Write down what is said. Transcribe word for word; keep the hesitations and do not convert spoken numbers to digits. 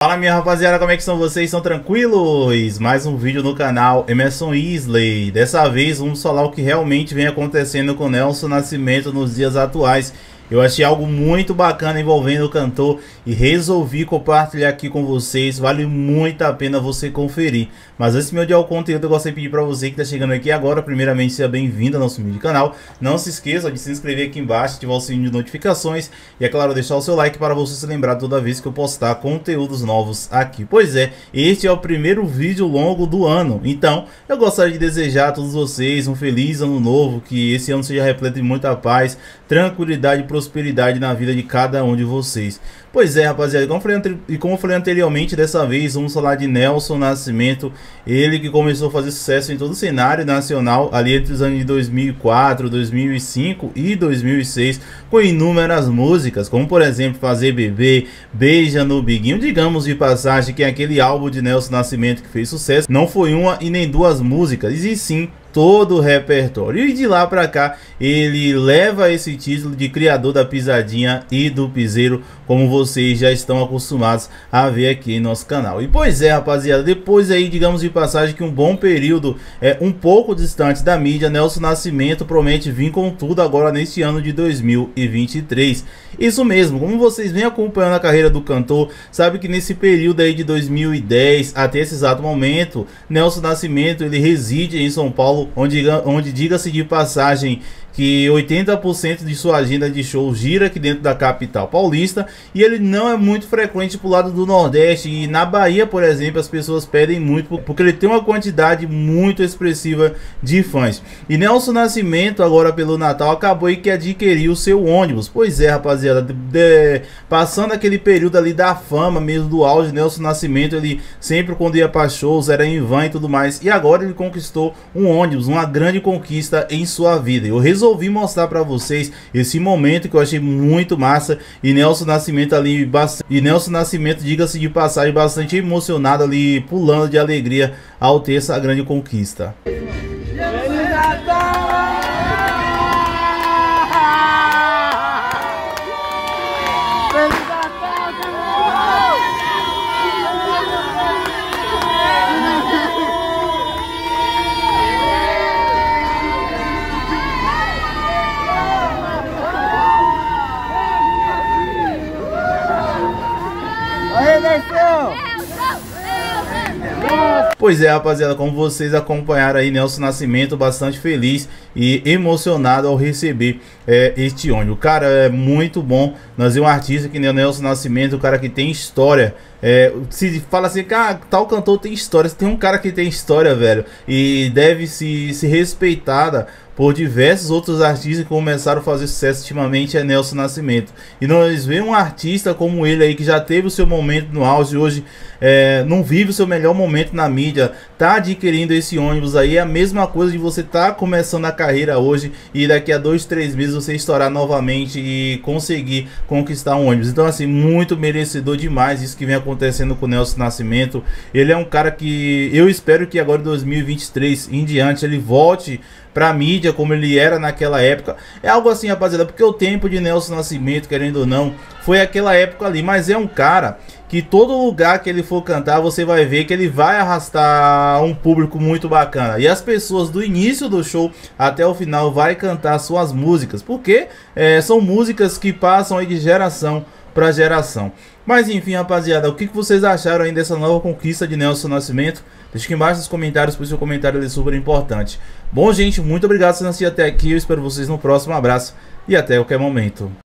Fala minha rapaziada, como é que estão vocês? Estão tranquilos? Mais um vídeo no canal Emerson Isley. Dessa vez vamos falar o que realmente vem acontecendo com Nelson Nascimento nos dias atuais. Eu achei algo muito bacana envolvendo o cantor e resolvi compartilhar aqui com vocês. Vale muito a pena você conferir. Mas antes de me odiar o conteúdo, eu gostaria de pedir para você que está chegando aqui agora, primeiramente, seja bem-vindo ao nosso vídeo canal. Não se esqueça de se inscrever aqui embaixo, ativar o sininho de notificações e, é claro, deixar o seu like para você se lembrar toda vez que eu postar conteúdos novos aqui. Pois é, este é o primeiro vídeo longo do ano. Então, eu gostaria de desejar a todos vocês um feliz ano novo, que esse ano seja repleto de muita paz, tranquilidade e prosperidade na vida de cada um de vocês. Pois é, rapaziada, como eu falei, e como eu falei anteriormente, dessa vez vamos falar de Nelson Nascimento. Ele que começou a fazer sucesso em todo o cenário nacional ali entre os anos de dois mil e quatro, dois mil e cinco e dois mil e seis, com inúmeras músicas, como por exemplo Fazer Bebê, Beija no Biguinho. Digamos de passagem que aquele álbum de Nelson Nascimento que fez sucesso não foi uma e nem duas músicas, e sim todo o repertório. E de lá pra cá ele leva esse título de criador da pisadinha e do piseiro, como vocês já estão acostumados a ver aqui em nosso canal. E pois é, rapaziada, depois aí, digamos de passagem, que um bom período é um pouco distante da mídia, Nelson Nascimento promete vir com tudo agora neste ano de dois mil e vinte e três. Isso mesmo, como vocês vêm acompanhando a carreira do cantor, sabe que nesse período aí de dois mil e dez até esse exato momento, Nelson Nascimento ele reside em São Paulo, onde, onde diga-se de passagem que oitenta por cento de sua agenda de show gira aqui dentro da capital paulista, e ele não é muito frequente pro lado do Nordeste. E na Bahia, por exemplo, as pessoas pedem muito porque ele tem uma quantidade muito expressiva de fãs. E Nelson Nascimento, agora pelo Natal, acabou aí que adquiriu o seu ônibus. Pois é, rapaziada, de, de, passando aquele período ali da fama mesmo, do auge, Nelson Nascimento, ele sempre quando ia para shows era em van e tudo mais, e agora ele conquistou um ônibus, uma grande conquista em sua vida. Eu resolvi mostrar para vocês esse momento que eu achei muito massa, e Nelson Nascimento ali bastante, e Nelson Nascimento, diga-se de passagem, bastante emocionado ali, pulando de alegria ao ter essa grande conquista. Pois é, rapaziada, como vocês acompanharam aí, Nelson Nascimento bastante feliz e emocionado ao receber é, este ônibus. Cara, é muito bom nós ver um artista que nem o Nelson Nascimento, um cara que tem história. É, se fala assim, ah, tal cantor tem história, tem um cara que tem história, velho, e deve se, se respeitada por diversos outros artistas que começaram a fazer sucesso ultimamente, é Nelson Nascimento. E nós vemos um artista como ele aí, que já teve o seu momento no auge, hoje é, não vive o seu melhor momento na mídia, tá adquirindo esse ônibus aí. É a mesma coisa de você tá começando a carreira hoje e daqui a dois, três meses você estourar novamente e conseguir conquistar um ônibus. Então assim, muito merecedor demais isso que vem acontecendo com o Nelson Nascimento. Ele é um cara que eu espero que agora em dois mil e vinte e três em diante ele volte pra mídia como ele era naquela época. É algo assim, rapaziada, porque o tempo de Nelson Nascimento, querendo ou não, foi aquela época ali. Mas é um cara que todo lugar que ele for cantar, você vai ver que ele vai arrastar um público muito bacana. E as pessoas do início do show até o final vai cantar suas músicas, porque é, são músicas que passam aí de geração para geração. Mas enfim, rapaziada, o que vocês acharam aí dessa nova conquista de Nelson Nascimento? Deixa aqui embaixo nos comentários, pois seu comentário é super importante. Bom, gente, muito obrigado por assistir até aqui. Eu espero vocês no próximo. Um abraço e até qualquer momento.